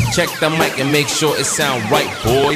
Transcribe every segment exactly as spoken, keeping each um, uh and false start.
Check the mic and make sure it sound right, boys.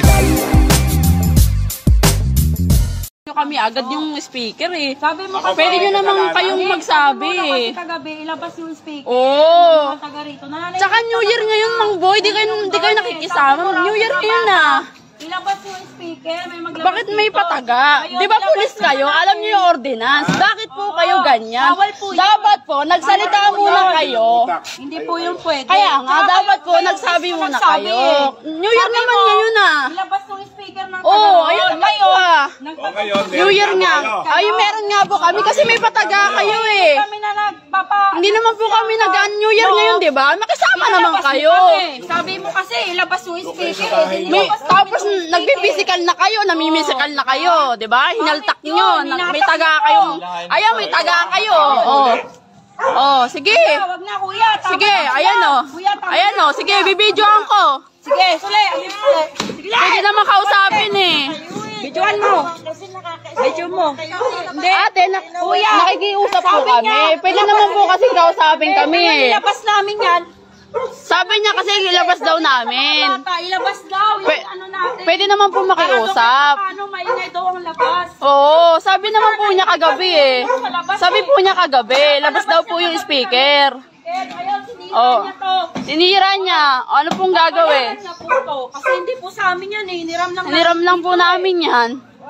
Kami agad yung speaker eh. Sabi mo kasi, pwede nyo naman kayong magsabi eh. Kasi kagabi, ilabas yung speaker. Oo. Oh. Tsaka New Year ngayon, Mang Boy, di kayo, di kayo nakikisama. New Year ngayon na. Ilabas yung speaker, may maglabas. Bakit may pataga? Di ba pulis kayo? Alam niyo yung ordinance. Bakit po kayo ganyan? Dapat po, nagsalita muna kayo. Hindi po yung pwede. Kaya nga, dapat po, nagsabi muna kayo. New Year naman ngayon na. Ilabas yung speaker ng Oo, ayun kayo ah. New Year nga. Ay, meron nga po kami kasi may pataga kayo eh. Kami na nagpapa... Hindi naman po kami nag-New Year ngayon, di ba? Makisama naman kayo. Sabi mo kasi, ilabas yung speaker. May, tapos nagbibisikal na kayo, namimisikal na kayo, di ba? Hinaltak nyo, may taga kayong, ayan, may taga kayo. Oh. Oh, sige. Wag na, kuya. Sige, ayan oh. Ayan oh, sige, bibidyoan ko. Sige, sule. Pwede naman kausapin eh. Bidyoan mo. Bidyo mo. Hindi, ate, na, kuya, nakikiusap po kami. Pwede naman po kasi kausapin kami eh. Ilabas namin yan. Sabi niya kasi ilabas daw namin. Ilabas daw yung P ano natin. Pwede naman po makiusap. Paano maingay daw ang labas? Oo, sabi naman po niya kagabi eh. Sabi po niya kagabi, labas daw po yung speaker. Ayaw, sinira Oh. niya to. Sinira niya. Ano pong gagawin? Niya po to. Kasi hindi po sa amin yan eh. Hiniram lang. Hiniram lang po namin yan.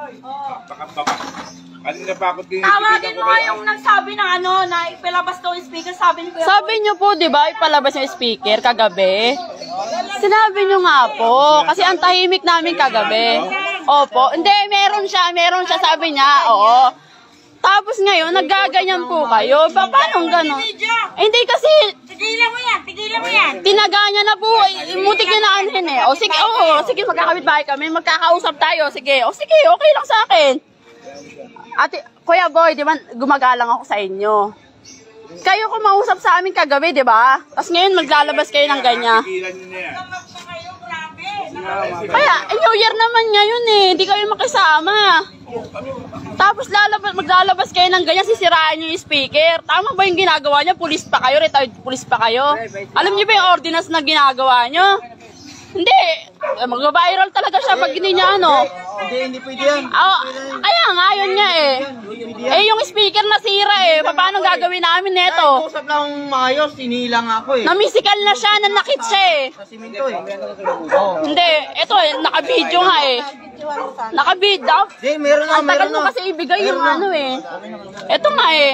Tawagin mo nga yung nagsabi na ano, na ipilabas daw yung speaker, sabi ni Kuya. Sabi niyo po, di ba, ipalabas yung speaker kagabi? Sinabi niyo nga po, kasi ang tahimik namin kagabi. Opo, hindi, meron siya, meron siya, sabi niya, oo. Tapos ngayon, naggaganyan po kayo. Pa, paano gano'n? Eh, hindi kasi, Tigilan mo yan, tigilan mo yan. tinaga niya na po, eh, mutik niya na anhin eh. O sige, oo, sige, magkakabit bahay kami, magkakausap tayo, sige. O sige, okay lang sa akin. Ate, Kuya Boy, di ba, gumagalang ako sa inyo. Kayo kumausap sa amin kagabi, di ba? Tapos ngayon, maglalabas kayo ng ganyan. Kaya, eh, New Year naman ngayon eh, hindi kayo makisama. Tapos lalabas, maglalabas kayo ng ganyan, sisiraan nyo yung speaker. Tama ba yung ginagawa nyo? Pulis pa kayo, retired pulis pa kayo. Alam nyo ba yung ordinance na ginagawa nyo? Hindi. Mag-viral talaga siya pag hindi niya ano. Hindi, hindi pwede yan. Oh, kaya nga, yun niya eh. Eh, yung speaker nasira eh. Paano gagawin namin neto? Usap lang maayos, sinila nga ako eh. Namisikal na siya, nanakit siya eh. Sa simento eh. Oh. Hindi, ito eh, nakabidyo nga eh. Nakabidyo. Hindi, meron na, Ang meron tagal na. mo kasi ibigay yung ano eh. Ito nga eh.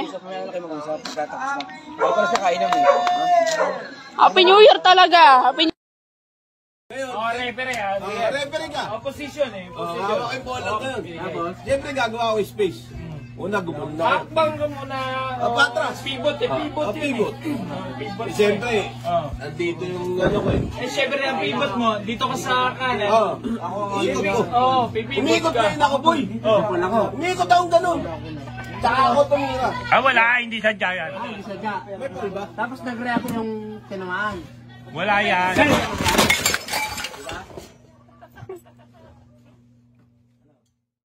Happy New Year talaga. Happy New Year. Oh, referee ah. Uh, referee ka. Opposition eh. Opposition. Uh, okay, bola ko yun. Siyempre gagawa ko space. Una, gumanda. Hakbang ka muna. Uh, patras. Pivot eh. Pivot Uh, yun pivot. eh. Pivot. Siyempre, Oh. nandito yung ano ko eh. Eh, syempre ang pivot mo, dito ka sa kanan. Oh, ako ang ikot ko. Oo, pipivot Umikot ka. na rin ako, boy. Oh. Umikot akong ganun. Tsaka ako tumira. Ah, wala. Hindi sadya yan. Sadya. Tapos nag-react yung tinamaan. Wala yan.